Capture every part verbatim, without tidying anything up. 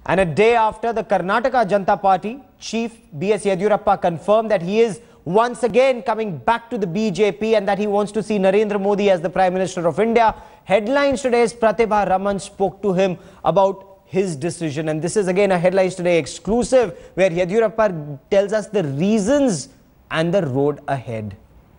And a day after, the Karnataka Janata Party chief B S Yeddyurappa confirmed that he is once again coming back to the B J P and that he wants to see Narendra Modi as the Prime Minister of India. Headlines today's Pratibha Raman spoke to him about his decision. And this is again a Headlines Today exclusive where Yeddyurappa tells us the reasons and the road ahead.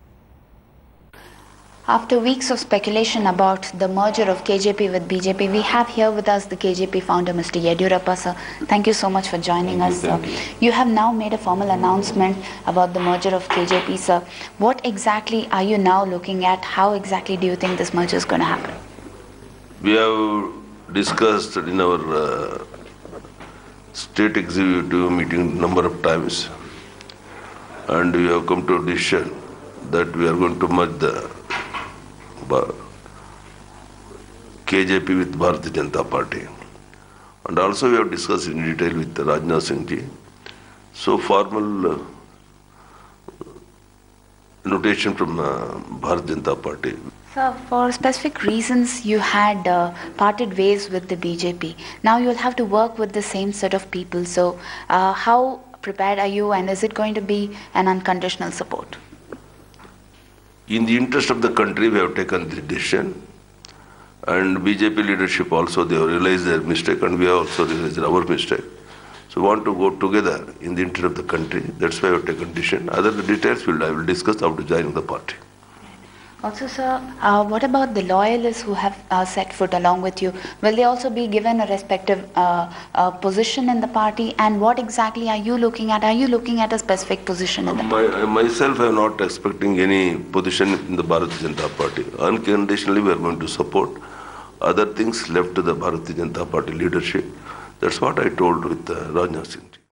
After weeks of speculation about the merger of K J P with B J P, we have here with us the K J P founder, Mister Yeddyurappa, sir. Thank you so much for joining thank us, you, sir. you. You have now made a formal announcement about the merger of K J P, sir. What exactly are you now looking at? How exactly do you think this merger is going to happen? We have discussed in our uh, state executive meeting number of times, and we have come to a decision that we are going to merge the K J P with Bharatiya Janata Party. And also we have discussed in detail with Rajnath Singh ji. So formal uh, notation from uh, Bharatiya Janata Party. Sir, for specific reasons you had uh, parted ways with the B J P. Now you will have to work with the same set of people. So uh, how prepared are you, and is it going to be an unconditional support? In the interest of the country, we have taken this decision, and B J P leadership also, they have realized their mistake, and we have also realized our mistake. So we want to go together in the interest of the country. That's why we have taken decision. Other details we'll, I will discuss after joining the party. Also, sir, uh, what about the loyalists who have uh, set foot along with you? Will they also be given a respective uh, uh, position in the party? And what exactly are you looking at? Are you looking at a specific position in the My, party? myself, I am not expecting any position in the Bharatiya Janata Party. Unconditionally, we are going to support. Other things left to the Bharatiya Janata Party leadership. That's what I told with uh, Rajnath Singh.